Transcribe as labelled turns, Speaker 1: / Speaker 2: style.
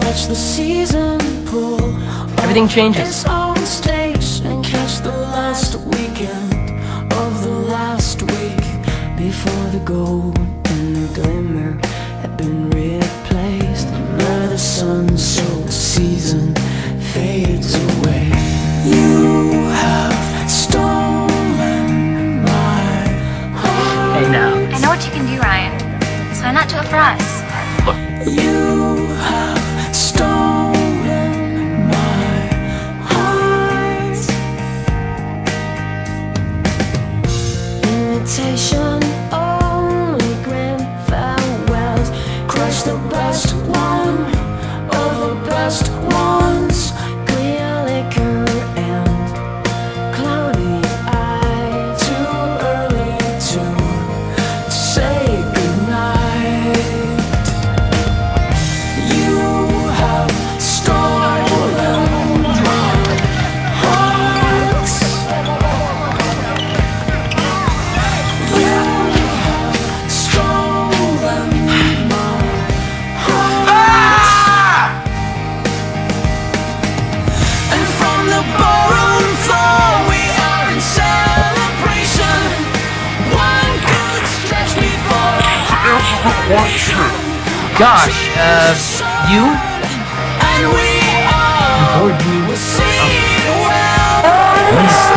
Speaker 1: catch the season pull.
Speaker 2: Everything changes.
Speaker 1: It's on stage and catch the last weekend of the last week before the gold and the glimmer had been replaced. Now the sun-soaked season fades away. You have stolen my heart.
Speaker 2: Hey now.
Speaker 3: I know what you can do, Ryan. So why not do it for us?
Speaker 1: You have stolen my heart. Imitation only, grand farewells. Crush the best one of the best ones. Clear liquor and cloudy eye. Too early to say goodnight. You have stolen my heart. You have stolen my heart. And from the ballroom floor we are in celebration. One could stretch me for a
Speaker 2: Gosh, you?
Speaker 1: and we all will see well.